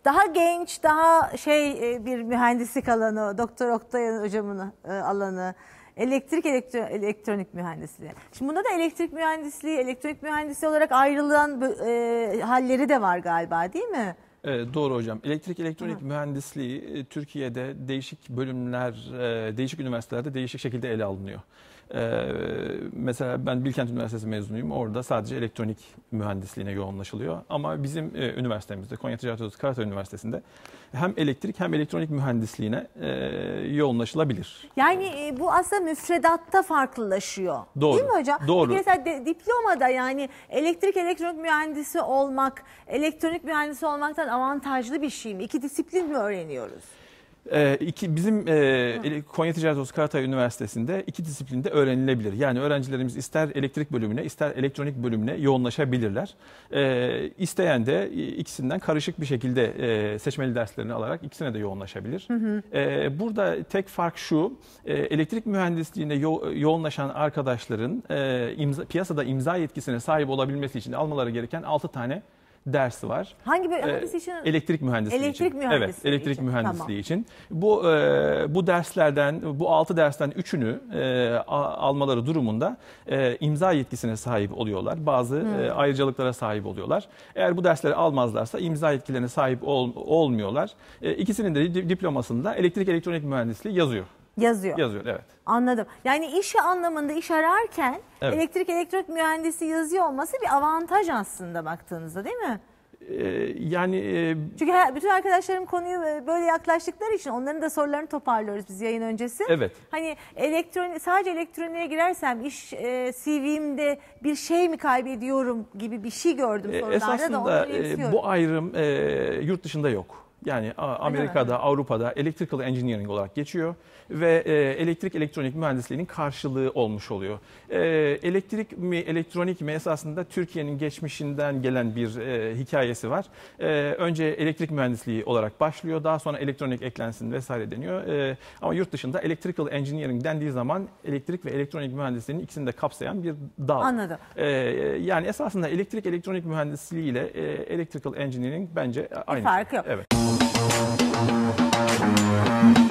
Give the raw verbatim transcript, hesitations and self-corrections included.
daha genç, daha şey e, bir mühendislik alanı, Doktor Oktay hocamın e, alanı. Elektrik elektro, elektronik mühendisliği. Şimdi bunda da elektrik mühendisliği, elektronik mühendisliği olarak ayrılan e, halleri de var galiba, değil mi? Evet, doğru hocam. Elektrik elektronik Hı. mühendisliği Türkiye'de değişik bölümler, değişik üniversitelerde değişik şekilde ele alınıyor. Ee, mesela ben Bilkent Üniversitesi mezunuyum. Orada sadece elektronik mühendisliğine yoğunlaşılıyor. Ama bizim e, üniversitemizde, Konya Ticaret Odası Karatay Üniversitesi'nde hem elektrik hem elektronik mühendisliğine e, yoğunlaşılabilir. Yani e, bu aslında müfredatta farklılaşıyor. Doğru. Değil mi hocam? Doğru. Peki mesela de, diplomada yani elektrik elektronik mühendisi olmak, elektronik mühendisi olmaktan avantajlı bir şey mi? İki disiplin mi öğreniyoruz? Ee, iki, bizim e, Konya Ticaret Odası Karatay Üniversitesi'nde iki disiplinde öğrenilebilir. Yani öğrencilerimiz ister elektrik bölümüne ister elektronik bölümüne yoğunlaşabilirler. Ee, isteyen de ikisinden karışık bir şekilde e, seçmeli derslerini alarak ikisine de yoğunlaşabilir. Hı hı. Ee, burada tek fark şu, e, elektrik mühendisliğine yo yoğunlaşan arkadaşların e, imza, piyasada imza yetkisine sahip olabilmesi için almaları gereken altı tane dersi var. Hangi bir hangisi için? Elektrik mühendisliği elektrik için. Mühendisliği evet, elektrik için. mühendisliği Tamam. için. Bu e, bu derslerden, bu altı dersten üçünü e, almaları durumunda e, imza yetkisine sahip oluyorlar. Bazı hmm. e, ayrıcalıklara sahip oluyorlar. Eğer bu dersleri almazlarsa imza yetkilerine sahip ol, olmuyorlar. E, ikisinin de diplomasında elektrik elektronik mühendisliği yazıyor. Yazıyor. Yazıyor, evet. Anladım. Yani iş anlamında iş ararken evet. elektrik elektronik mühendisi yazıyor olması bir avantaj aslında baktığınızda, değil mi? Ee, yani e... Çünkü her, bütün arkadaşlarım konuyu böyle yaklaştıkları için onların da sorularını toparlıyoruz biz yayın öncesi. Evet. Hani elektronik, sadece elektroniğe girersem iş e, C V'mde bir şey mi kaybediyorum gibi bir şey gördüm sorularda. Esasında da e, bu ayrım e, yurt dışında yok. Yani Amerika'da, Avrupa'da electrical engineering olarak geçiyor ve e, elektrik elektronik mühendisliğinin karşılığı olmuş oluyor. E, elektrik mi, elektronik mi esasında Türkiye'nin geçmişinden gelen bir e, hikayesi var. E, önce elektrik mühendisliği olarak başlıyor, daha sonra elektronik eklensin vesaire deniyor. E, ama yurt dışında electrical engineering dendiği zaman elektrik ve elektronik mühendisliğinin ikisini de kapsayan bir dal. Anladım. E, yani esasında elektrik elektronik mühendisliği ile e, electrical engineering bence aynı. Bir fark şey. yok. Evet.